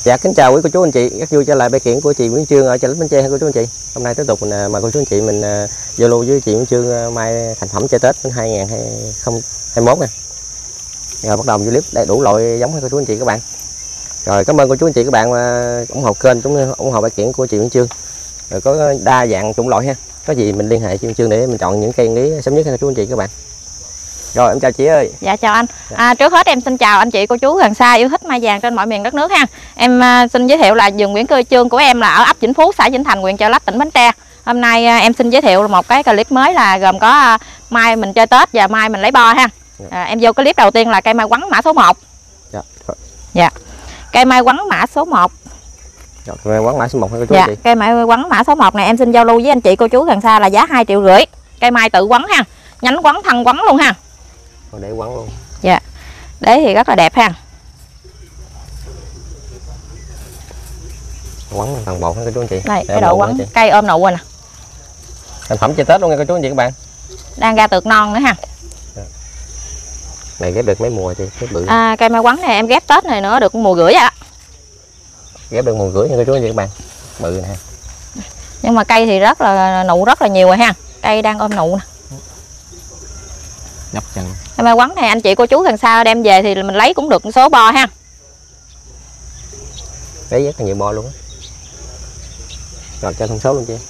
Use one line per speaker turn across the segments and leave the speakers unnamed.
Dạ kính chào quý cô chú anh chị, rất vui trở lại bài kiện của chị Nguyễn Trương ở chợ Lít Bến Tre cô chú anh chị. Hôm nay tiếp tục mình mời cô chú anh chị mình giao lưu với chị Nguyễn Trương mai thành phẩm chơi Tết 2021 nè. Rồi bắt đầu với clip đầy đủ loại giống cô chú anh chị các bạn. Rồi cảm ơn cô chú anh chị các bạn ủng hộ kênh cũng ủng hộ bài kiện của chị Nguyễn Trương. Rồi có đa dạng chủng loại ha. Có gì mình liên hệ chị Nguyễn Trương để mình chọn những cây lý sớm nhất cho cô chú anh chị các bạn. Rồi em chào chị ơi.
Dạ chào anh. Trước hết em xin chào anh chị cô chú gần xa yêu thích mai vàng trên mọi miền đất nước ha. Em xin giới thiệu là vườn Nguyễn Cơ Trương của em là ở ấp Vĩnh Phú, xã Vĩnh Thành, huyện Chợ Lách, tỉnh Bến Tre. Hôm nay em xin giới thiệu một cái clip mới là gồm có mai mình chơi Tết và mai mình lấy bo ha. Em vô clip đầu tiên là cây mai quắn mã số 1. Dạ. Cây mai quắn mã số 1.
Cây mai quắn mã số 1 cô chú
anh
chị.
Cây mai quắn mã số 1 này em xin giao lưu với anh chị cô chú gần xa là giá 2,5 triệu. Cây mai tự quắn ha, nhánh quắn thân quắn luôn ha.
Để quắn luôn.
Dạ. Đế thì rất là đẹp ha.
Quắn toàn bộ cô chú anh chị.
Đây, cái độ quắn cây ôm nụ rồi nè.
Thành phẩm chơi Tết luôn nha cô chú anh chị các bạn.
Đang ra tược non nữa ha.
Này ghép được mấy mùa thì ghép bự.
Cây mai quắn này em ghép Tết này nữa được 1,5 mùa ạ.
Ghép được 1,5 mùa nha cô chú anh chị các bạn. Bự nè.
Nhưng mà cây thì rất là nụ rất là nhiều rồi ha. Cây đang ôm nụ nè.
Nhấp chân.
Cây mai quắn này anh chị cô chú gần xa đem về thì mình lấy cũng được số bo ha.
Lấy rất là nhiều bo luôn á. Rồi cho thông số luôn chị.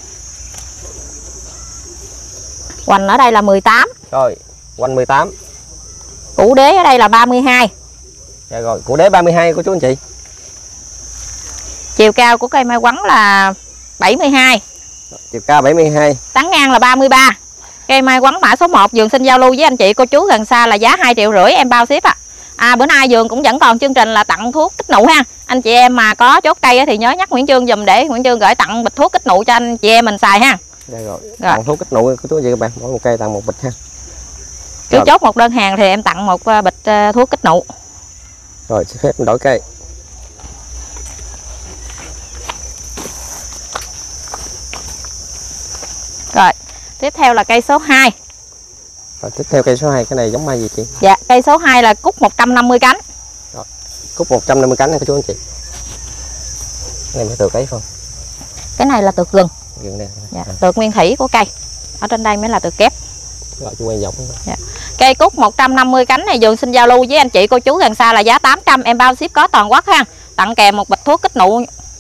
Hoành ở đây là 18.
Rồi, hoành 18.
Củ đế ở đây là 32.
Dạ rồi, củ đế 32 cô chú anh chị.
Chiều cao của cây mai quắn là 72.
Chiều cao 72.
Tán ngang là 33. Cây mai quắn mã số 1 vườn xin giao lưu với anh chị cô chú gần xa là giá 2,5 triệu em bao ship ạ. Bữa nay vườn cũng vẫn còn chương trình là tặng thuốc kích nụ ha. Anh chị em mà có chốt cây thì nhớ nhắc Nguyễn Trương dùm để Nguyễn Trương gửi tặng bịch thuốc kích nụ cho anh chị em mình xài ha.
Dạ rồi. Tặng thuốc kích nụ cô chú anh chị các bạn, mỗi một cây tặng một bịch ha.
Cứ chốt một đơn hàng thì em tặng một bịch thuốc kích nụ.
Rồi xin phép đổi cây.
Rồi, tiếp theo là cây số 2.
Rồi tiếp theo cây số 2, cái này giống mai gì chị?
Dạ, cây số 2 là cúc 150 cánh.
Rồi, cúc 150 cánh nha cô chú anh chị. Cái này mới tược ấy không?
Cái này là tược gừng.
Gừng đây.
Dạ, tược nguyên thủy của cây. Ở trên đây mới là tược kép.
Rồi chú quay dọc.
Dạ. Cây cúc 150 cánh này vườn xin giao lưu với anh chị cô chú gần xa là giá 800 em bao ship có toàn quốc ha. Tặng kèm một bịch thuốc kích nụ.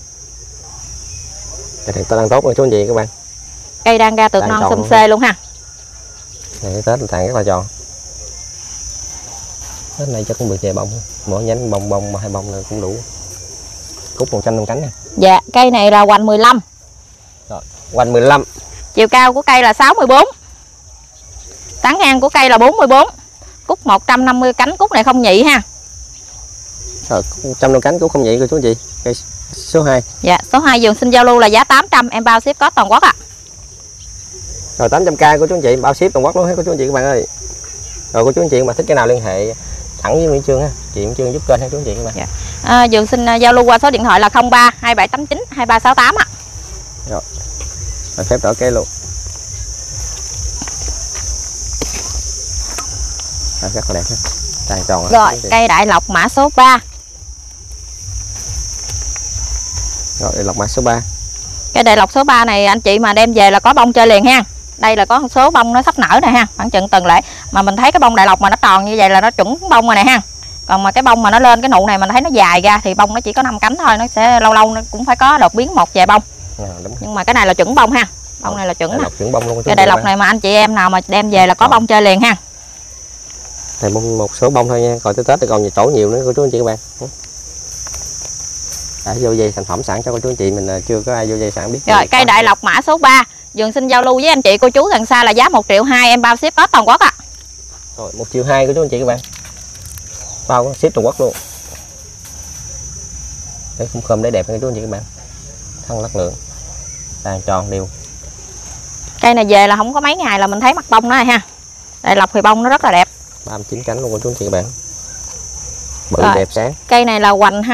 Cái này đang tốt nha chú anh chị các bạn.
Cây đang ra tược non xum xê luôn ha.
Này Tết tàn rất là tròn. Tết này chắc cũng được vài bông, mỗi nhánh bông mà 2 bông là cũng đủ. Cúc 150 cánh nè.
Dạ, cây này là hoành 15.
Rồi, hoành 15.
Chiều cao của cây là 64. Tán ngang của cây là 44. Cúc 150 cánh, cúc này không nhị ha.
Rồi, 150 cánh cúc không nhị cô chú anh chị. Cây số 2.
Dạ, số 2 vườn xin giao lưu là giá 800 em bao ship có toàn quốc ạ.
Rồi 800k của chú anh chị bao ship toàn quốc luôn hết cô chú anh chị các bạn ơi. Rồi cô chú anh chị mà thích cái nào liên hệ thẳng với Nguyễn Trương ha, chị Nguyễn Trương giúp kênh ha chú anh chị các bạn.
Dạ. Vườn xin giao lưu qua số điện thoại là 03 2789 2368 ạ.
Rồi. Rồi phép đổi cây luôn. Rồi, rất là đẹp ha. Tràn tròn.
Rồi, cây đại lộc mã số 3.
Rồi, đại lộc mã số 3.
Cái đại lộc số 3 này anh chị mà đem về là có bông chơi liền ha. Đây là có một số bông nó sắp nở này ha, khoảng chừng tuần lễ. Mà mình thấy cái bông đại lộc mà nó tròn như vậy là nó chuẩn bông rồi này ha. Còn mà cái bông mà nó lên cái nụ này mình thấy nó dài ra thì bông nó chỉ có 5 cánh thôi, nó sẽ lâu lâu nó cũng phải có đột biến một vài bông. Nhưng mà cái này là chuẩn bông ha. Bông này là chuẩn nè.
Chuẩn bông luôn.
Cái đại lộc này mà anh chị em nào mà đem về là có bông chơi liền ha.
Này một số bông thôi nha, còn tới Tết thì còn chỗ nhiều nữa cô chú anh chị các bạn. Đã vô dây sản phẩm sẵn cho cô chú anh chị mình chưa có ai vô dây sẵn biết.
Rồi cây đại lộc mã số 3 vườn xin giao lưu với anh chị cô chú gần xa là giá 1,2 triệu em bao ship có toàn quốc ạ.
Rồi 1,2 triệu của chú anh chị các bạn. Bao ship toàn quốc luôn. Để khum để đẹp nha chú anh chị các bạn. Thân lắc lượng. Tàn tròn đều.
Cây này về là không có mấy ngày là mình thấy mặt bông nó rồi ha. Đại lộc thì bông nó rất là đẹp.
39 cánh luôn của chú anh chị các bạn. Bự đẹp sáng.
Cây này là hoành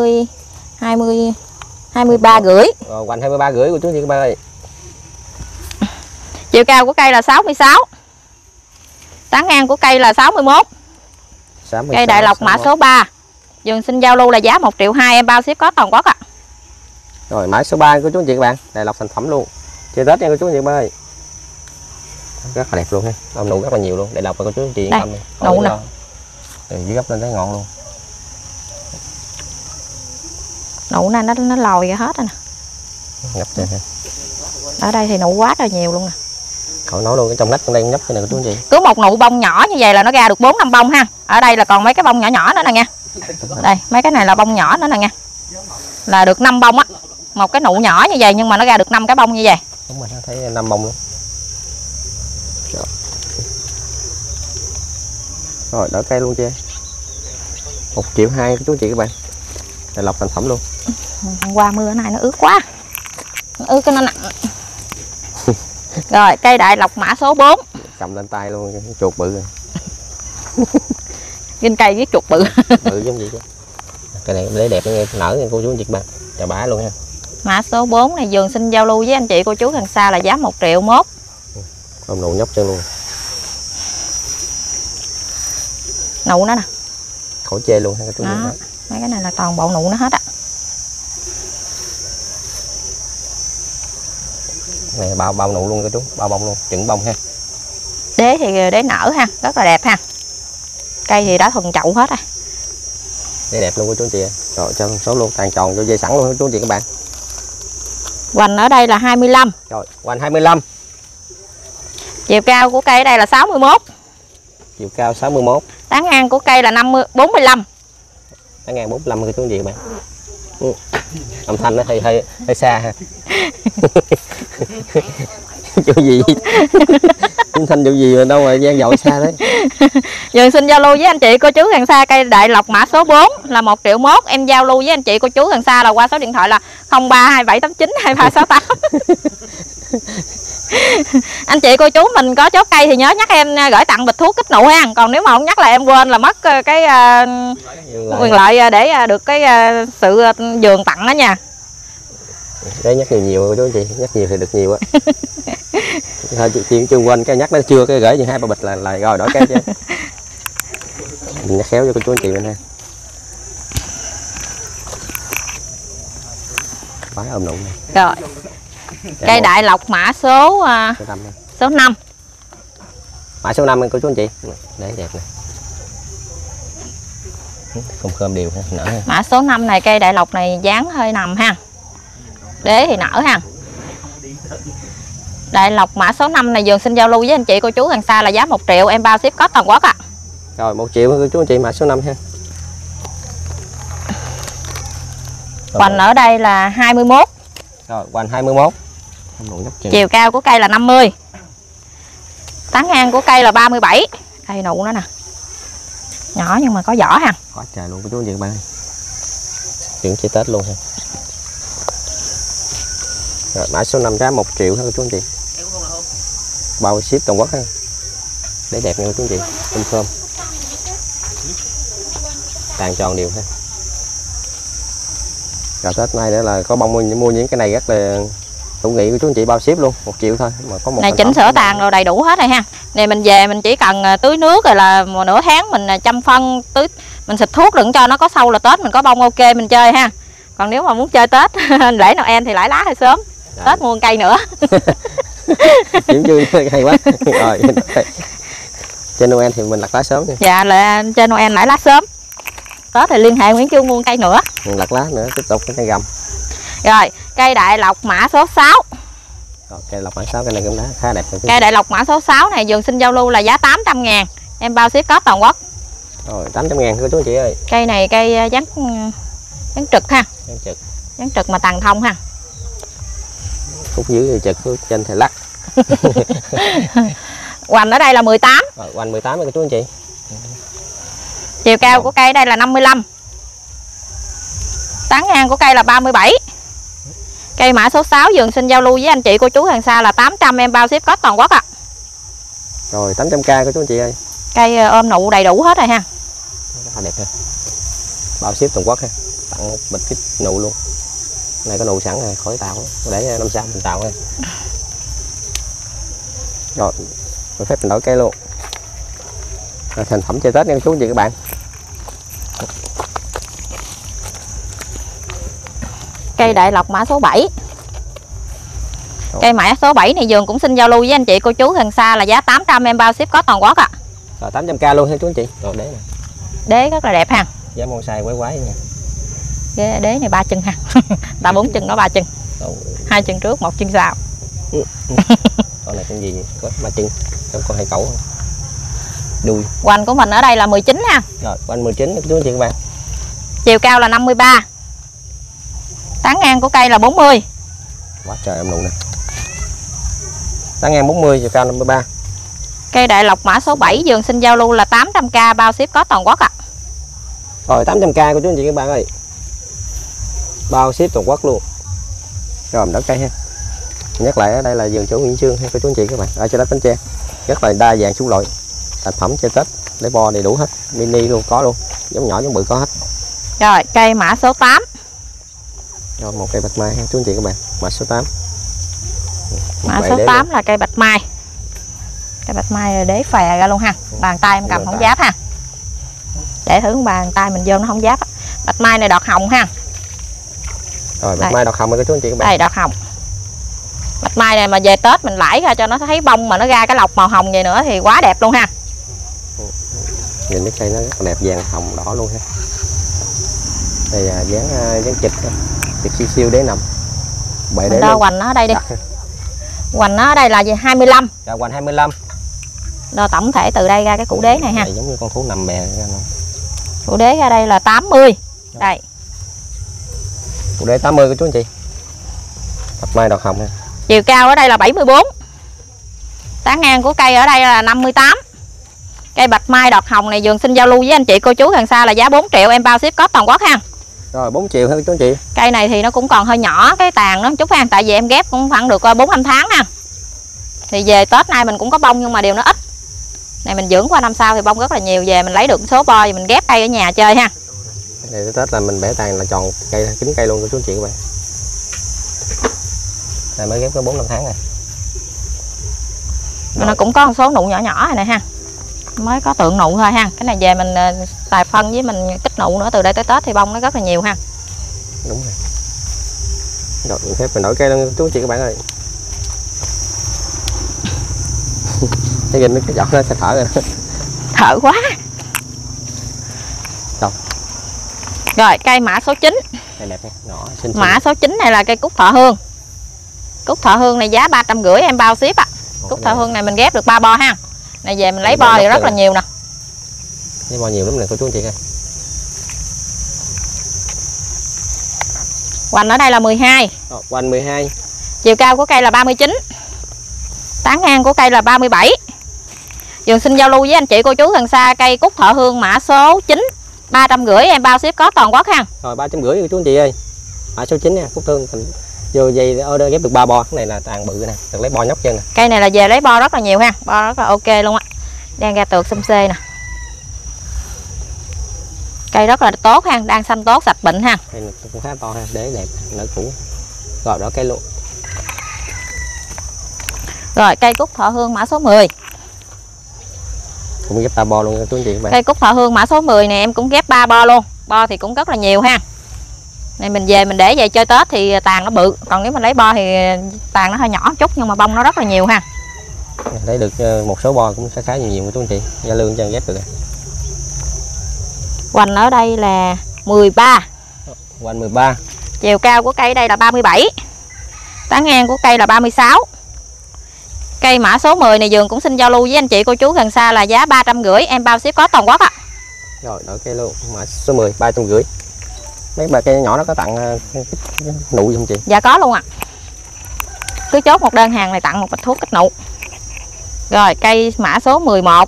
23 rưỡi.
Rồi hoành 23 rưỡi của chú anh chị các bạn ơi.
Chiều cao của cây là 66. Tán ngang của cây là 61.
66,
cây đại lộc
61.
mã số 3. Dừng xin giao lưu là giá 1,2 triệu, em bao ship có toàn quốc ạ.
Rồi mã số 3 của chú anh chị các bạn, Đại Lộc thành phẩm luôn. Chơi Tết nha cô chú anh chị ơi. Rất là đẹp luôn ha. Ông nụ rất là nhiều luôn. Đại Lộc và cô chú anh chị yên tâm đi.
Nụ nè.
Từ dưới gấp lên tới ngọn luôn.
Nụ này nó lòi ra hết rồi nè.
Ngập trên ha.
Ở đây thì nụ quá trời nhiều luôn nè.
Khỏi nói luôn, cái trong nách trong đây nhấp cái này cô chú anh chị.
Cứ một nụ bông nhỏ như vậy là nó ra được 4-5 bông ha. Ở đây là còn mấy cái bông nhỏ nhỏ nữa nè nha. Đây, mấy cái này là bông nhỏ nữa nè nha. Là được 5 bông á. Một cái nụ nhỏ như vậy nhưng mà nó ra được 5 cái bông như vậy.
Đúng rồi, thấy 5 bông luôn. Rồi đỡ cây luôn chưa? 1,2 triệu của chú anh chị các bạn. Đại Lộc thành phẩm luôn.
Hôm qua mưa này nó ướt quá. Nó ướt cái nó nặng. Rồi cây Đại Lộc mã số 4.
Cầm lên tay luôn, chuột bự rồi.
Trên cây với chuột bự.
Bự giống gì chứ. Cái này lấy đẹp nở nha cô chú anh chị các bạn. Chào bá luôn ha.
Mã số 4 này Dường xin giao lưu với anh chị cô chú gần xa là giá 1,1 triệu.
Ông nụ nhóc chân luôn.
Nụ nó nè.
Khỏi chê luôn ha cô chú anh chị.
Mấy cái này là toàn bộ nụ nó hết á.
Này bao nụ luôn cô chú, bao bông luôn, chừng bông ha.
Đế thì đế nở ha, rất là đẹp ha. Cây thì đã thuần chậu hết rồi.
Đế đẹp luôn cô chú anh chị. Rồi cho số luôn, tàn tròn vô dây sẵn luôn cô chú anh chị các bạn.
Hoành ở đây là 25.
Rồi, hoành 25.
Chiều cao của cây ở đây là 61.
Chiều cao 61.
Tán ngang của cây là 45.
Tán ngang 45 cô chú anh chị các bạn. Âm thanh nó hơi xa ha. Chỗ gì? Âm thanh chỗ gì mà đâu mà gian dội xa đấy.
Dường xin giao lưu với anh chị cô chú gần xa cây Đại Lộc mã số 4 là 1,1 triệu. Em giao lưu với anh chị cô chú gần xa là qua số điện thoại là 0327892368. Anh chị cô chú mình có chốt cây thì nhớ nhắc em gửi tặng bịch thuốc kích nụ ha. Còn nếu mà không nhắc là em quên là mất cái quyền lợi để được cái sự vườn tặng đó nha.
Cái nhắc nhiều cô chú anh chị, nhắc nhiều thì được nhiều á. Thôi chị chưa quên cái nhắc nó chưa, cái gửi như 2-3 bịch là rồi đổi cái chứ. Mình nhắc khéo cho cô chú anh chị mình ha. Bái ôm nụ này.
Rồi. Cây Đại Lộc mã số 5.
Mã số 5 cô chú anh chị. Đấy đẹp nè. Không khơm đều ha, nở ha.
Mã số 5 này cây Đại Lộc này dáng hơi nằm ha. Đế thì nở ha. Đại Lộc mã số 5 này Dường xin giao lưu với anh chị cô chú gần xa là giá 1,1 triệu, em bao ship có toàn quốc ạ.
Rồi 1 triệu cô chú anh chị, mã số 5 ha.
Hoành ở đây là 21.
Rồi hoành 21.
Chiều cao của cây là 50. Tán ngang của cây là 37. Đây nụ nữa nè. Nhỏ nhưng mà có vỏ ha.
Quá trời luôn cô chú anh chị các bạn ơi. Chuyện chơi Tết luôn ha. Rồi mã số 5 giá 1 triệu ha cô chú anh chị. Bao ship toàn quốc ha. Để đẹp nha cô chú anh chị. Thơm. Tàn tròn đều ha. Rồi Tết nay nữa là có bông mua những cái này rất là hữu nghị của chú anh chị, bao ship luôn 1 triệu thôi mà có một
này chỉnh sửa tàn rồi đầy đủ hết rồi ha. Này mình về mình chỉ cần tưới nước rồi là nửa tháng mình chăm phân tưới, mình xịt thuốc đừng cho nó có sâu là Tết mình có bông ok mình chơi ha. Còn nếu mà muốn chơi Tết lễ Noel thì lấy lá hơi sớm. Tết mua cây nữa.
Kiểm chưa hay quá. Rồi trên Noel thì mình lặt lá sớm nha.
Dạ là trên Noel lấy lá sớm. Tết thì liên hệ Nguyễn Trương mua cây nữa.
Lặt lá nữa tiếp tục cái cây gầm.
Rồi cây Đại Lộc mã số 6.
Rồi, cây Lộc mã 6 cái này cũng khá đẹp.
Cây Đại Lộc mã số 6 này Dường xin giao lưu là giá 800.000, em bao ship có toàn quốc.
Rồi 800.000 cô chú chị ơi.
Cây này cây dán trực ha. Dán trực mà tàn thông ha.
Khúc dưới thì trực, khúc trên thì lắc.
Hoành ở đây là 18.
Rồi hoành 18 cô chú anh chị.
Chiều cao của cây đây là 55. Tán ngang của cây là 37. Cây mã số 6 Dường xin giao lưu với anh chị cô chú hàng xa là 800, em bao ship có toàn quốc ạ.
Rồi 800k cô chú anh chị ơi.
Cây ôm nụ đầy đủ hết rồi ha.
Rất là đẹp ha. Bao ship toàn quốc ha. Tặng một bịch kit nụ luôn. Này có nụ sẵn rồi, khỏi tạo, để năm sau mình tạo ha. Rồi, mình phép mình đổi cây luôn. Rồi, thành phẩm chơi Tết nha chú anh chị các bạn.
Cây đại lộc mã số 7. Cây mã số 7 này vườn cũng xin giao lưu với anh chị cô chú gần xa là giá 800, em bao ship có toàn quốc ạ.
Rồi 800k luôn ha chú anh chị. Rồi đế này.
Đế rất là đẹp ha.
Giá bonsai quái quái nha.
Đế này 3 chân ha. Ta 4 chân nó 3 chân. 2 chân trước, 1 chân sau.
Con này con gì có 3 chân, con 2 cẩu. Đuôi.
Hoành của mình ở đây là 19 ha.
Rồi hoành 19 chú anh chị các bạn.
Chiều cao là 53. Tán ngang của cây là 40.
Quá trời em nụ nè. Tán ngang 40, chiều cao 53.
Cây đại lộc mã số 7 vườn xin giao lưu là 800k bao ship có toàn quốc ạ.
Rồi 800k của chú anh chị các bạn ơi. Bao ship toàn quốc luôn. Rồi đỡ cây ha. Nhắc lại ở đây là vườn chỗ Nguyễn Chương hay cô chú anh chị các bạn, ở trên đất Bến Tre. Rất là đa dạng chủng loại sản phẩm chơi Tết để bo đầy đủ hết, mini luôn có luôn, giống nhỏ giống bự có hết.
Rồi cây mã số 8.
Rồi một cây bạch mai ha chú anh chị các bạn, mã số 8.
Mã số 8 là cây bạch mai. Cây bạch mai đế phè ra luôn ha. Bàn tay em cầm không giáp ha. Để thử bàn tay mình vô nó không giáp. Bạch mai này đọt hồng ha.
Rồi bạch mai đọt hồng rồi chú anh chị các bạn.
Đây đọt hồng. Bạch mai này mà về Tết mình lãi ra cho nó thấy bông mà nó ra cái lọc màu hồng vậy nữa thì quá đẹp luôn ha.
Nhìn cái cây nó rất là đẹp, vàng hồng đỏ luôn ha. Đây là dáng chịch siêu siêu đế nằm. Bệ đế
đo hoành nó ở đây đi. Hoành nó ở đây là 25.
Dạ hoành 25.
Đo tổng thể từ đây ra cái củ đế này ha.
Giống như con thú nằm bè ra luôn.
Củ đế ra đây là 80. Đây.
Củ đế 80 của chú anh chị. Bạch mai đọt hồng ha.
Chiều cao ở đây là 74. Tán ngang của cây ở đây là 58. Cây bạch mai đọt hồng này vườn xin giao lưu với anh chị cô chú gần xa là giá 4 triệu, em bao ship có toàn quốc ha.
Rồi 4 triệu ha chú anh chị.
Cây này thì nó cũng còn hơi nhỏ cái tàn nó chút ha, tại vì em ghép cũng khoảng được 4-5 tháng ha. Thì về Tết nay mình cũng có bông nhưng mà điều nó ít. Này mình dưỡng qua năm sau thì bông rất là nhiều, về mình lấy được số bo thì mình ghép cây ở nhà chơi ha.
Này Tết là mình bẻ tàn là tròn cây, kính cây luôn của chú anh chị các bạn. Này mới ghép có 4-5 tháng này.
Nó cũng có một số nụ nhỏ nhỏ này ha. Mới có tượng nụ thôi ha. Cái này về mình xài phân với mình kích nụ nữa, từ đây tới Tết thì bông nó rất là nhiều ha.
Đúng rồi. Rồi mình phép mình đổi cây luôn chú anh chị các bạn ơi. Thấy nhìn cái giọt nó sẽ thở rồi.
Thở quá.
Đâu?
Rồi cây mã số 9.
Đây đẹp nha, nhỏ xinh.
Mã số 9 này là cây cúc thọ hương. Cúc thọ hương này giá 350 em bao ship ạ. Cúc thọ hương này mình ghép được 3 bo ha. Này về mình lấy bo thì rất là nhiều nè.
Lấy bo nhiều lắm nè cô chú anh chị coi.
Hoành ở đây là 12.
Hoành 12.
Chiều cao của cây là 39. Tán ngang của cây là 37. Vườn xin giao lưu với anh chị cô chú gần xa cây cúc thọ hương mã số 9. 350 em bao ship có toàn quốc ha.
Rồi 350 cô chú anh chị ơi. Mã số 9 nha, cúc thương vô dây order ghép được 3 bo, cái này là tàn bự nè, được lấy bo nhóc chân nè.
Cây này là về lấy bo rất là nhiều ha, bo rất là ok luôn á. Đang ra tược xum xê nè. Cây rất là tốt ha, đang xanh tốt, sạch bệnh ha.
Cây này cũng khá to ha, đế đẹp, nở cũ. Rồi đó cây luôn.
Rồi cây cúc thọ hương mã số 10.
Cũng ghép 3 bo luôn chú anh chị các bạn.
Cây cúc thọ hương mã số 10 này em cũng ghép 3 bo luôn. Bo thì cũng rất là nhiều ha. Này mình về mình để về chơi Tết thì tàn nó bự, còn nếu mình lấy bo thì tàn nó hơi nhỏ chút nhưng mà bông nó rất là nhiều ha.
Lấy được một số bo cũng khá nhiều của chú anh chị. Gia lương cho ghép được.
Hoành ở đây là 13.
Hoành 13.
Chiều cao của cây đây là 37. Tán ngang của cây là 36. Cây mã số 10 này vườn cũng xin giao lưu với anh chị cô chú gần xa là giá 350 em bao ship có toàn quốc ạ.
Rồi đổi cây luôn, mã số 10 350. Mấy bà cây nhỏ nó có tặng nụ gì không chị?
Dạ có luôn ạ. Cứ chốt một đơn hàng này tặng một bịch thuốc kích nụ. Rồi cây mã số 11.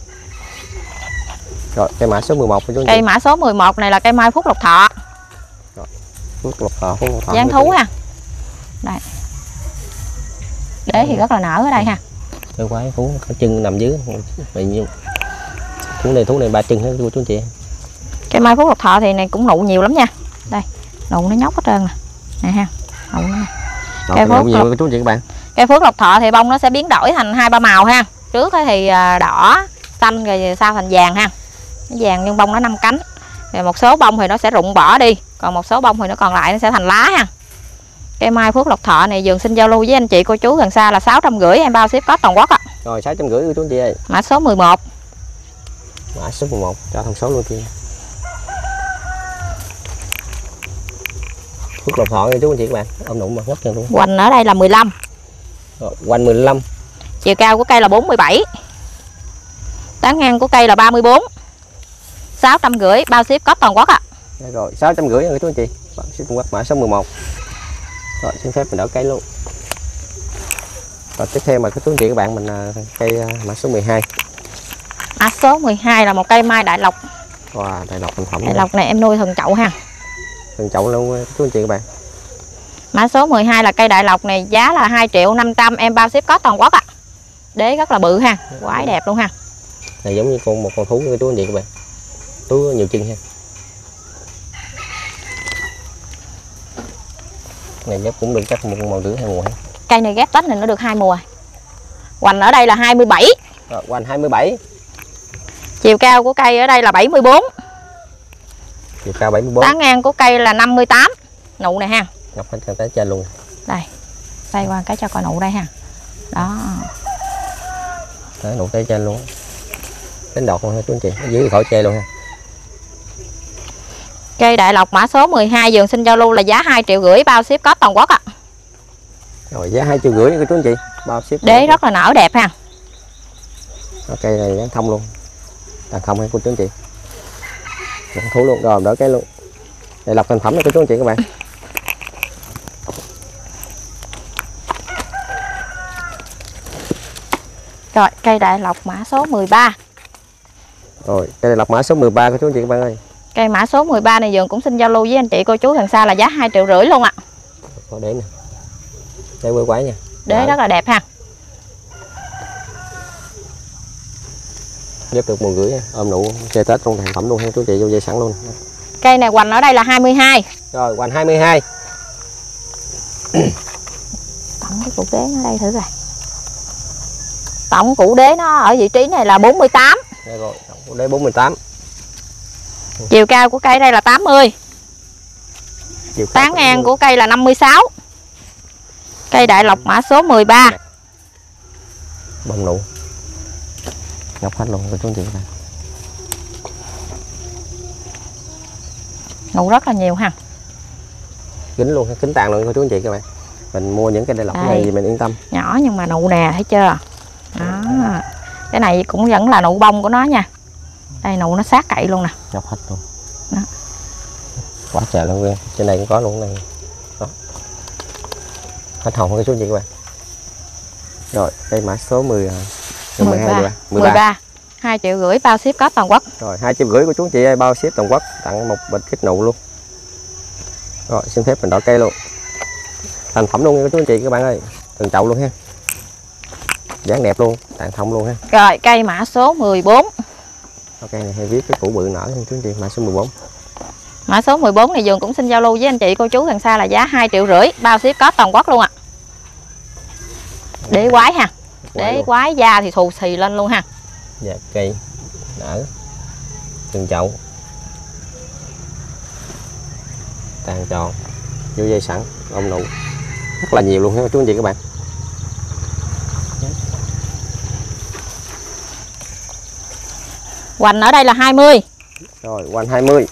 Rồi cây mã số 11 của chú anh chị.
Cây mã số 11 này là cây mai Phúc Lộc Thọ.
Rồi, Phúc Lộc Thọ, Phúc Lộc Thọ.
Dáng thú ha. Đây. Đế thì rất là nở ở đây ha.
Cái quái thú có chân nằm dưới. Vậy nhiêu. Thú này 3 chân hết của chú anh chị.
Cây mai Phúc Lộc Thọ thì này cũng nụ nhiều lắm nha. Đây, nụ nó nhóc hết trơn nè. Nè ha. Nụ nó.
Cây Phước nhiều của chú anh chị các bạn.
Cây Phước Lộc Thọ thì bông nó sẽ biến đổi thành 2-3 màu ha. Trước thì đỏ, xanh rồi sau thành vàng ha. Nó vàng nhưng bông nó 5 cánh. Rồi một số bông thì nó sẽ rụng bỏ đi, Còn một số bông thì nó còn lại nó sẽ thành lá ha. Cây mai Phước Lộc Thọ này Vườn xin giao lưu với anh chị cô chú gần xa là 650, em bao ship có toàn quốc ạ.
Rồi 650 của chú anh chị ơi.
Mã số 11.
Mã số 11 cho thông số luôn chị. Phước Lộc Thọ nha chú anh chị các bạn, ôm nụ mà ngất chân luôn.
Hoành ở đây là 15.
Rồi, hoành 15.
Chiều cao của cây là 47. Tán ngang của cây là 34. 650 bao ship có toàn quốc ạ.
Rồi 650 nha chú anh chị. Bạn ship toàn quốc mã số 11. Rồi xin phép mình đỡ cây luôn. Rồi tiếp theo mà chú anh chị các bạn mình cây mã số 12.
Mã số 12 là một cây mai Đại Lộc.
Wow, Đại Lộc thành phẩm.
Đại Lộc này em nuôi thần chậu ha.
Thần chậu luôn chú anh chị các bạn.
Mã số 12 là cây Đại Lộc này giá là 2.500.000, em bao ship có toàn quốc ạ. Đế rất là bự ha, quái đẹp luôn ha.
Này giống như một con thú như chú anh chị các bạn. Thú nhiều chân ha. Này ghép cũng được chắc một màu rưỡi 2 mùa ha.
Cây này ghép Tết này nó được 2 mùa. Hoành ở đây là 27.
Rồi, hoành 27.
Chiều cao của cây ở đây là 74.
Chiều cao 74.
Tán ngang của cây là 58. Nụ này ha.
Ngọc hết chân tới trên luôn.
Đây. Xoay qua cái cho coi nụ đây ha. Đó.
Đấy, nụ tới trên luôn. Đến đọt luôn ha chú anh chị, dưới khỏi chê luôn ha.
Cây Đại Lộc mã số 12 Vườn xin giao lưu là giá 2.500.000 bao ship có toàn quốc ạ.
Rồi giá 2.500.000 của chú anh chị, bao ship.
Đế rất là nở đẹp ha.
Cây này dán thông luôn. Tàn không hay cô chú anh chị. Dán thú luôn, rồi đỡ cây luôn. Đại Lộc thành phẩm này của chú anh chị các bạn.
Rồi cây Đại Lộc mã số 13.
Rồi cây Đại Lộc mã số 13 của chú anh chị các bạn ơi.
Cây mã số 13 này Vườn cũng xin giao lưu với anh chị cô chú gần xa là giá 2.500.000 luôn ạ.
Có đế nè. Đế quay quái nha.
Đế rất là đẹp ha.
Ghép được 1,5 nha. Ôm nụ chơi Tết luôn, thành phẩm luôn ha chú anh chị, vô dây sẵn luôn.
Cây này hoành ở đây là 22.
Rồi hoành 22.
Tổng cái củ đế ở đây thử coi. Tổng củ đế nó ở vị trí này là 48.
Đây rồi, củ đế 48.
Chiều cao của cây đây là 80. Tán ngang của cây là 56. Cây Đại Lộc mã số 13.
Bông nụ. Ngọc hết luôn của chú anh chị các bạn.
Nụ rất là nhiều ha.
Kính luôn, kính tàn luôn của chú anh chị các bạn. Mình mua những cái Đại Lộc
Đây.
này thì mình yên tâm.
Nhỏ nhưng mà nụ nè, thấy chưa? Đó. Cái này cũng vẫn là nụ bông của nó nha. Đây nụ nó sát cậy luôn nè.
Ngọc hết luôn.
Đó.
Quá trời luôn nha. Trên đây cũng có luôn này. Đó. Hết hồng của chú anh chị các bạn. Rồi, đây mã số 12
13. 2.500.000 bao ship có toàn quốc.
Rồi 2.500.000 của chú anh chị ơi, bao ship toàn quốc, tặng một bịch kích nụ luôn. Rồi xin phép mình đỏ cây luôn. Thành phẩm luôn nha chú anh chị các bạn ơi. Từng chậu luôn ha. Dáng đẹp luôn, tặng thông luôn ha.
Rồi cây mã số 14.
Ok này hay viết cái củ bự nở nha chú anh chị, mã số 14.
Mã số 14 này Vườn cũng xin giao lưu với anh chị cô chú gần xa là giá 2.500.000 bao ship có toàn quốc luôn ạ. Đế quái ha. Đế quái da thì thù xì lên luôn ha.
Dạ cây nở từng chậu tàn tròn vô dây sẵn, ôm nụ rất là nhiều luôn ha chú anh chị các bạn.
Hoành ở đây là 20.
Rồi hoành 20.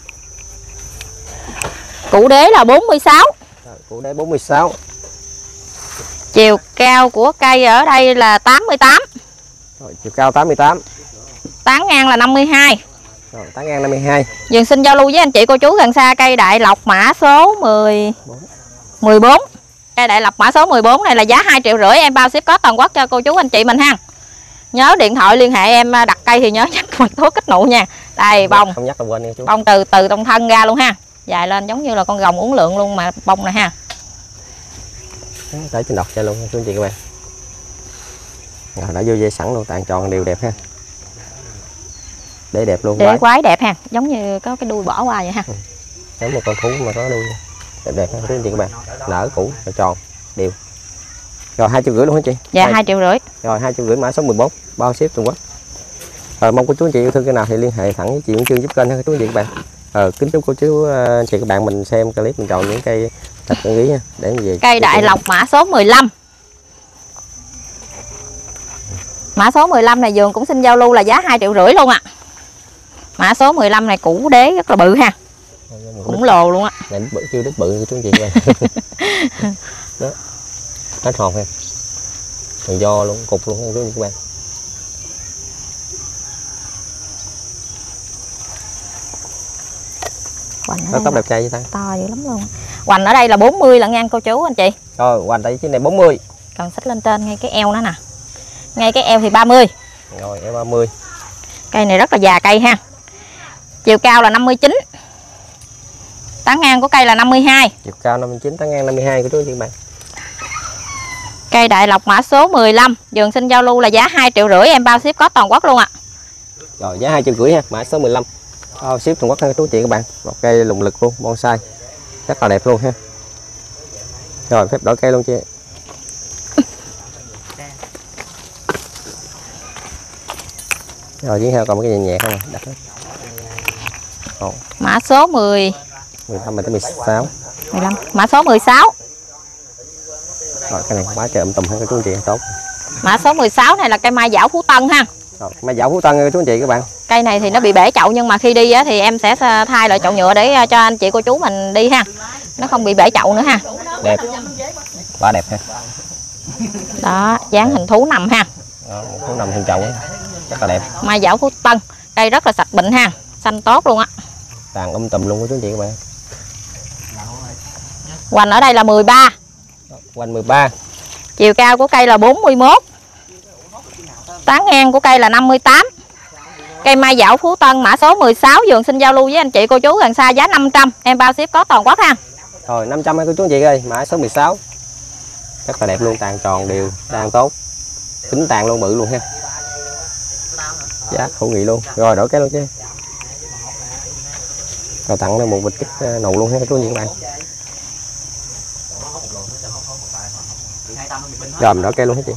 Củ đế là 46.
Rồi, củ đế 46.
Chiều cao của cây ở đây là 88.
Rồi chiều cao 88.
Tán ngang là 52.
Rồi tán ngang 52.
Vườn xin giao lưu với anh chị cô chú gần xa cây Đại Lộc mã số 14. Cây Đại Lộc mã số 14 này là giá 2.500.000, em bao ship có toàn quốc cho cô chú anh chị mình ha. Nhớ điện thoại liên hệ em đặt cây thì nhớ nhắc mình thuốc kích nụ nha. Đây bông.
Không nhắc là quên nha chú.
Bông từ trong thân ra luôn ha. Dài lên giống như là con rồng uốn lượn luôn mà bông này ha.
Tới trên đọt cho luôn nha chú anh chị các bạn. Rồi đã vô dây sẵn luôn, tàn tròn đều đẹp ha. Để đẹp luôn.
Để quái đẹp ha, giống như có cái đuôi bỏ qua vậy ha.
Giống một con thú mà có đuôi đẹp đẹp ha chú anh chị các bạn. Nở củ tròn đều. Rồi 2.500.000 luôn hả chị?
Dạ 2.500.000.
Rồi 2.500.000 mã số 14 bao ship Trung Quốc. Rồi mong cô chú anh chị yêu thương cái nào thì liên hệ thẳng với chị Nguyễn Trương giúp kênh ha chú anh chị các bạn. Kính chúc cô chú chị các bạn mình xem clip mình chọn những cây thật ưng ý nha, để về
Cây đại lộc mã số 15. Mã số 15 này vườn cũng xin giao lưu là giá 2,5 triệu luôn ạ. Mã số 15 này củ đế rất là bự ha. Cũng lồ luôn á.
Này đít bự, chưa đít bự chú anh chị các bạn. Đó. Hết hồn ha. Rồi do luôn, cục luôn chú anh chị các bạn. Có tóc đẹp trai với ta.
To dữ lắm luôn. Hoành ở đây là 40 lận ngang cô chú anh chị.
Rồi hoành tại trên này 40.
Còn xích lên trên ngay cái eo nó nè. Ngay cái eo thì 30.
Rồi eo 30.
Cây này rất là già cây ha. Chiều cao là 59. Tán ngang của cây là 52.
Chiều cao 59, tán ngang 52 của chú anh chị các bạn.
Cây đại lộc mã số 15, vườn xin giao lưu là giá 2,5 triệu, em bao ship có toàn quốc luôn ạ.
Rồi giá 2,5 triệu ha, mã số 15. Ship toàn quốc ha chú anh chị các bạn. Một cây lùng lực luôn, bonsai. Rất là đẹp luôn ha. Rồi phép đổi cây luôn chị. Rồi dưới heo còn cái gì nhẹ không à? Đặt đó.
Mã số 10
15 tới 16.
15. Mã số 16.
Rồi cái này quá trời tùm hơn chú anh chị tốt.
Mã số 16 này là cây mai dảo Phú Tân ha.
Rồi, mai dảo Phú Tân chú anh chị các bạn.
Cây này thì nó bị bể chậu, nhưng mà khi đi á, thì em sẽ thay lại chậu nhựa để cho anh chị cô chú mình đi ha. Nó không bị bể chậu nữa ha.
Đẹp. Quá đẹp ha.
Đó, dáng hình thú nằm ha.
Đó, thú nằm hình chậu rất là đẹp.
Mai dảo Phú Tân, cây rất là sạch bệnh ha, xanh tốt luôn á.
Tàn tùm luôn của chú anh chị các bạn.
Hoành ở đây là 13.
Hoành 13.
Chiều cao của cây là 41. Tán ngang của cây là 58. Cây mai dảo Phú Tân mã số 16, vườn xin giao lưu với anh chị cô chú gần xa giá 500, em bao ship có toàn quốc ha.
Rồi 500 cô chú anh chị ơi, mã số 16. Rất là đẹp luôn, tàn tròn đều, tàn tốt. Kính tàn luôn, bự luôn ha. Giá hữu nghị luôn. Rồi đổi cái luôn chứ. Rồi tặng lên một bịch kích nụ luôn ha chú anh chị các bạn. Rồi mình đổi cây luôn hết chị.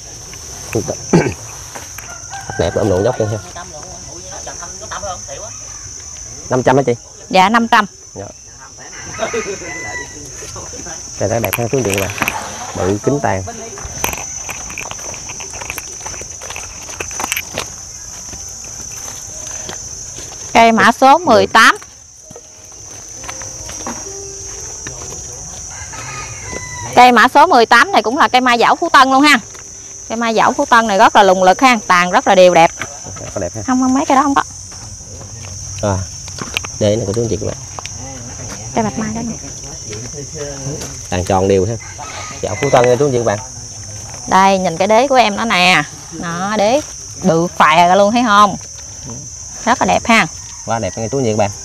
Đẹp ôm nụ dốc luôn ha. 500 hả chị?
Dạ 500.
Dạ. Cây đó đẹp ha chú anh chị các bạn. Bự kính tàn.
Cây mã số 18. Cây mã số 18 này cũng là cây mai dảo Phú Tân luôn ha. Cây mai dảo Phú Tân này rất là lùng lực ha, tàn rất là đều đẹp.
Có đẹp ha.
Không mấy cây đó không có.
Đây này của chú anh chị các bạn.
Cây bạch mai đó nè.
Tàn tròn đều ha. Dảo Phú Tân nha chú anh chị các bạn.
Đây nhìn cái đế của em nó nè. Nó đế bự phè ra luôn thấy không? Rất là đẹp ha.
Quá đẹp nha chú anh chị các bạn.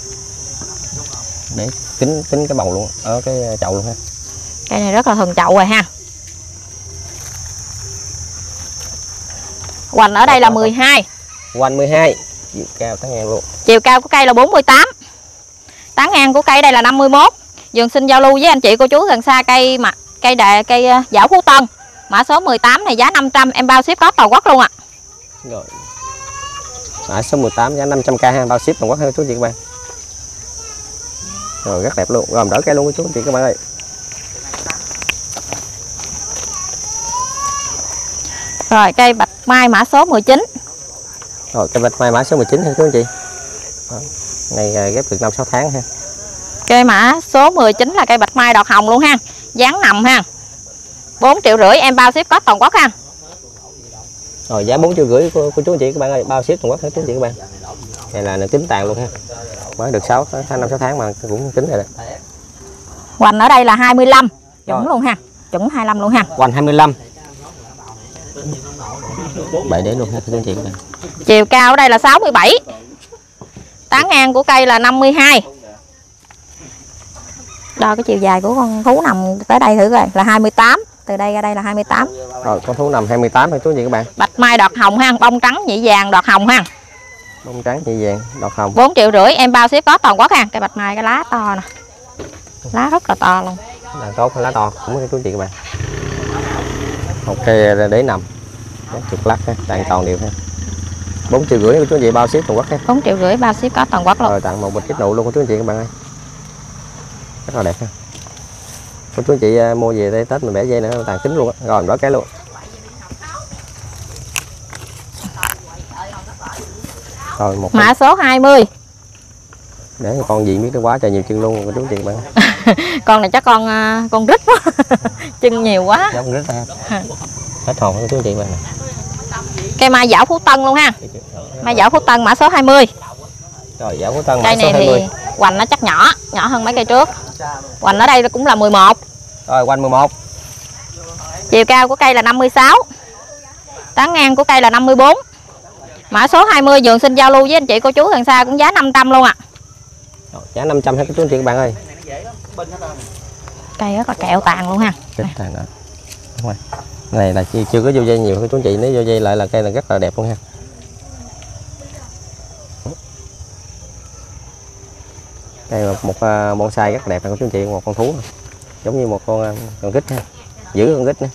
Để kính cái bầu luôn, ở cái chậu luôn ha.
Cây này rất là thuần chậu rồi ha. Hoành ở đây là 12.
Hoành 12. Chiều cao tán ngang luôn.
Chiều cao của cây là 48. Tán ngang của cây đây là 51. Vườn xin giao lưu với anh chị cô chú gần xa cây dảo Phú Tân. Mã số 18 này giá 500, em bao ship có toàn quốc luôn ạ.
Rồi. Mã số 18 giá 500k ha, bao ship toàn quốc ha chú chị các bạn. Rồi rất đẹp luôn. Rồi đổi cây luôn của chú chị các bạn ơi.
Rồi cây bạch mai mã số 19.
Rồi cây bạch mai mã số 19 ha chú anh chị. Này ghép được 5-6 tháng ha.
Cây mã số 19 là cây bạch mai đọt hồng luôn ha. Dáng nằm ha. 4,5 triệu, em bao ship có toàn quốc ha.
Rồi giá 4,5 triệu của chú anh chị các bạn ơi, bao ship toàn quốc ha chú anh chị các bạn. Này là kính tàn luôn ha. Mới được 5-6 tháng mà cũng kính rồi đó.
Hoành ở đây là 25. Chuẩn luôn ha. Chuẩn 25 luôn ha.
Hoành 25. Bậy để luôn ha chú anh chị các bạn.
Chiều cao ở đây là 67. Tán ngang của cây là 52. Đo cái chiều dài của con thú nằm tới đây thử coi là 28. Từ đây ra đây là 28.
Rồi con thú nằm 28 ha chú anh chị các bạn.
Bạch mai đọt hồng ha, bông trắng nhị vàng đọt hồng ha.
Bông trắng nhị vàng đọt hồng.
4,5 triệu, em bao ship có toàn quốc ha. Cây bạch mai cái lá to nè. Lá rất là to luôn.
Lá tốt lá to cũng có chú anh chị các bạn. Ok để nằm. Chục lắc ha, tàn tròn đều ha. 4,5 triệu của chú anh chị bao ship toàn quốc ha.
4,5 triệu bao ship có toàn quốc luôn.
Rồi tặng một bịch kích nụ luôn của chú anh chị các bạn ơi. Rất là đẹp ha. Của chú anh chị mua về đây Tết mình bẻ dây nữa tàn kính luôn á. Rồi đó cái luôn. Rồi một
mã số 20.
để con gì biết nó quá trời nhiều chân luôn của chú anh chị các bạn.
Con này chắc con rít quá. Chân nhiều quá.
Giống rít ha. Hết hồn của chú anh chị các bạn.
Cây mai dảo Phú Tân luôn ha. Mai dảo Phú Tân mã số 20.
Rồi dảo Phú Tân mã
Cây
số
này
20.
thì hoành nó chắc nhỏ hơn mấy cây trước. Hoành ở đây cũng là 11.
Rồi quanh 11.
Chiều cao của cây là 56. Tán ngang của cây là 54. Mã số 20 Dường xin giao lưu với anh chị cô chú gần xa cũng giá 500 luôn ạ.
Giá 500 hết chú anh chị các bạn ơi.
Cây rất là kẹo tàn luôn ha.
Tàn đó. Này là chưa có vô dây nhiều chú anh chị, nếu vô dây lại là cây là rất là đẹp luôn ha. Đây là một bonsai rất đẹp của chú anh chị, một con thú giống như một con rít ha, giữ con rít nữa.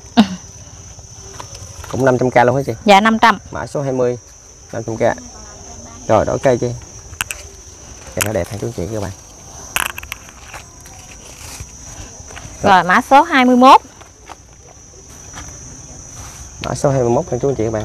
Cũng 500k luôn hả chị?
Dạ 500.
Mã số 20 500k. Rồi đổi cây chị. Cây nó đẹp ha chú anh chị các bạn.
Rồi mã số 21.
Mã số 21 ha chú anh chị các bạn.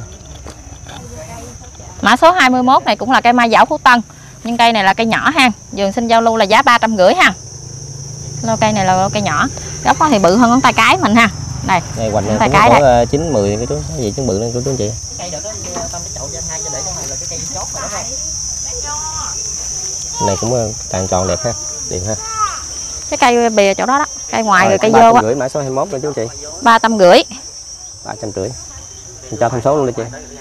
Mã số 21 này cũng là cây mai dảo Phú Tân, nhưng cây này là cây nhỏ ha. Dường xin giao lưu là giá 350 ha. Lô cây này là lô cây nhỏ, gốc thì bự hơn ngón tay cái mình ha. Đây.
Đây hoành
tay
cũng
cái
có 9 10 cái chú, cái gì chứng bự lên của chú anh chị.
Cây đợt đó tao mới chậu trên 2 cho để cái này là cái cây chốt rồi đó.
Này cũng tàn tròn đẹp ha, đẹp ha.
Cái cây bìa chỗ đó đó, cây ngoài rồi cây vô á.
350 mã số 21 rồi chú anh chị.
350.
350. Mình cho thông số luôn đi chị.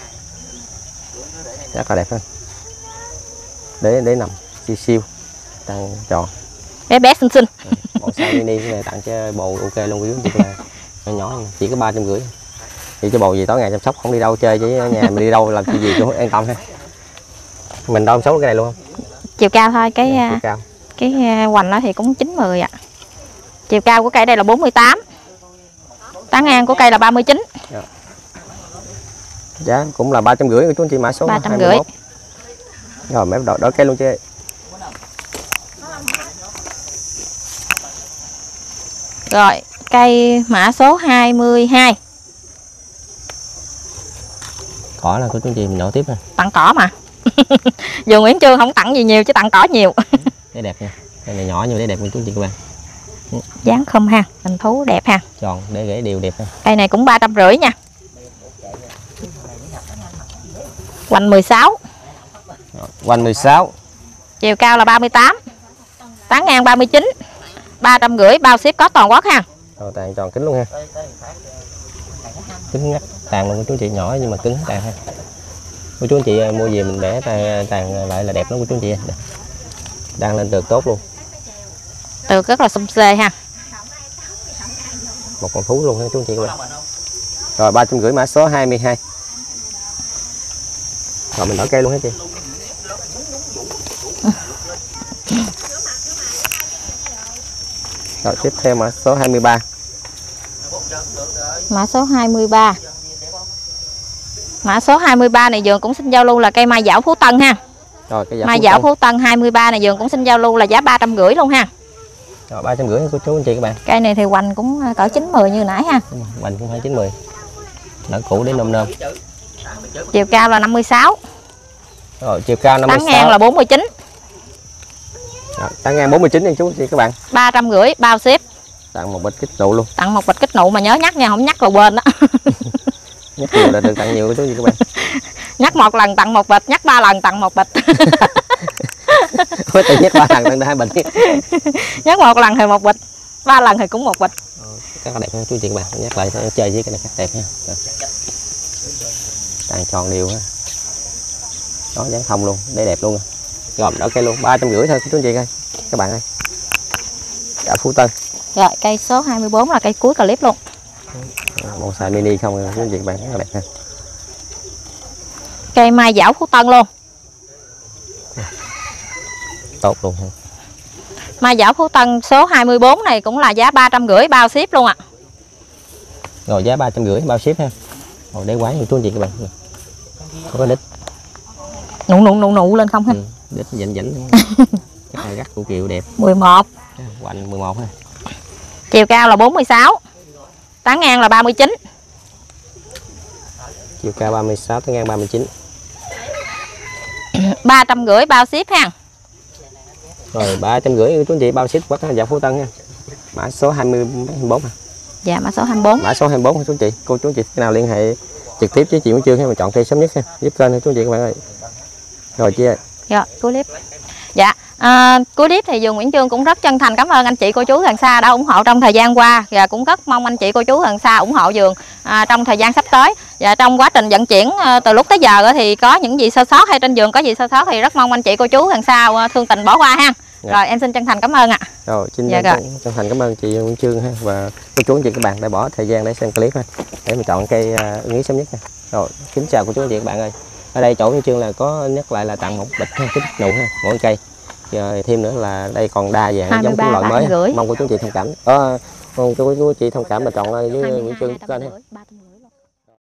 Rất là đẹp ha. Để nằm siêu tàn tròn.
Bé bé xinh xinh.
Bonsai mini cái này tặng cho bồ ok luôn quý chị là nhỏ nhỏ chỉ có 350. Thì cho bồ gì tối ngày chăm sóc không đi đâu chơi chứ ở nhà mình đi đâu làm cái gì cũng an tâm ha. Mình đo số cái này luôn không?
Chiều cao thôi, cái
chiều cao.
Cái hoành nó thì cũng 90 ạ. Chiều cao của cây đây là 48. Tán ngang của cây là 39.
Giá cũng là 350 của chú anh chị, mã số
350.
21. Rồi mấy đổi cây luôn chị.
Rồi, cây mã số 22.
Cỏ là của chú anh chị mình đổi tiếp nè.
Tặng cỏ mà. Dù Nguyễn Trương không tặng gì nhiều chứ tặng cỏ nhiều.
Để đẹp nha. Cây này nhỏ nhưng để đẹp nha chú anh chị các bạn.
Dáng không ha, hình thú đẹp ha.
Tròn để gãy đều đẹp ha.
Cây này cũng 350 nha. Hoành 16.
Hoành 16.
Chiều cao là 38. Tán ngang 39. 350 bao ship có toàn quốc ha.
Rồi tàn tròn kính luôn ha. Kính ngắt tàn luôn của chú anh chị, nhỏ nhưng mà cứng tàn ha. Của chú anh chị mua về mình để tàn lại là đẹp lắm của chú anh chị. Đang lên tược tốt luôn.
Tược rất là xum xê ha.
Một con thú luôn ha chú anh chị các bạn. Rồi 350 mã số 22. Rồi mình đổi cây luôn hết chị. Rồi tiếp theo mã số 23.
Mã số 23. Mã số 23 này Dường cũng xin giao lưu là cây mai dảo Phú Tân ha.
Rồi cây
mai dảo Phú Tân 23 này Dường cũng xin giao lưu là giá 350 luôn ha.
Rồi 350 của chú anh chị các bạn.
Cây này thì hoành cũng cỡ 90 như nãy ha.
Hoành cũng phải 90. Nở cũ đến nôm nôm.
Chiều cao là 56.
Rồi chiều cao 56.
Tán ngang là 49.
Rồi, tán ngang 49 nha chú anh chị các bạn.
350 bao ship.
Tặng một bịch kích nụ luôn.
Tặng một bịch kích nụ mà nhớ nhắc nha, không nhắc là quên đó.
Nhắc nhiều là được tặng nhiều của chú anh chị các bạn.
Nhắc một lần tặng một bịch, nhắc 3 lần tặng một bịch.
Có tự nhắc 3 lần tặng 2 bịch.
Nhắc một lần thì một bịch, 3 lần thì cũng một bịch.
Rất là đẹp ha chú anh chị các bạn. Nhắc lại chơi với cái này rất đẹp ha. Tàn tròn đều ha. Đó dáng thông luôn, để đẹp luôn. Rồi đổi cây luôn, 350 thôi chú anh chị ơi. Các bạn ơi. Đã Phú Tân.
Rồi cây số 24 là cây cuối clip luôn.
Bonsai mini không chú anh chị các bạn, rất là đẹp ha.
Cây mai dảo Phú Tân luôn.
Tốt luôn ha.
Mai dảo Phú Tân số 24 này cũng là giá 350 bao ship luôn ạ.
Rồi giá 350 bao ship ha. Rồi để quán của chú anh chị các bạn. Có cái đít.
nụ lên không ha.
Đít dảnh dảnh. Chắc là gắt của Kiều đẹp.
11.
Hoành 11 ha.
Chiều cao là 46. Tán ngang là 39.
Chiều cao 36, tán ngang 39.
350 bao ship ha.
Rồi 350 chú anh chị bao ship quát dạ Phú Tân nha. Mã số 24 ha.
Dạ mã số 24.
Mã số 24 chú anh chị. Cô chú anh chị nào liên hệ trực tiếp với chị Nguyễn Trương hay mà chọn cây sớm nhất ha. Giúp kênh ha chú anh chị các bạn ơi. Rồi chị ơi.
Dạ, cuối clip. Dạ, cuối clip thì vườn Nguyễn Trương cũng rất chân thành cảm ơn anh chị cô chú gần xa đã ủng hộ trong thời gian qua, và cũng rất mong anh chị cô chú gần xa ủng hộ vườn trong thời gian sắp tới. Và trong quá trình vận chuyển từ lúc tới giờ thì có những gì sơ sót hay trên vườn có gì sơ sót thì rất mong anh chị cô chú gần xa thương tình bỏ qua ha.
Dạ.
Rồi em xin chân thành cảm ơn ạ.
Rồi xin
Dạ
chân thành cảm ơn chị Nguyễn Trương ha, và cô chú anh chị các bạn đã bỏ thời gian để xem clip ha, để mình chọn cây ưng ý sớm nhất ha. Rồi kính chào cô chú anh chị các bạn ơi. Ở đây chỗ Nguyễn Trương là có nhắc lại là tặng một bịch ha, cái bịch nụ ha, mỗi cây. Rồi thêm nữa là đây còn đa dạng giống cái loại mới. Mong cô chú anh chị thông cảm. Mong cô chú anh chị thông cảm mà chọn với Nguyễn Trương kênh ha.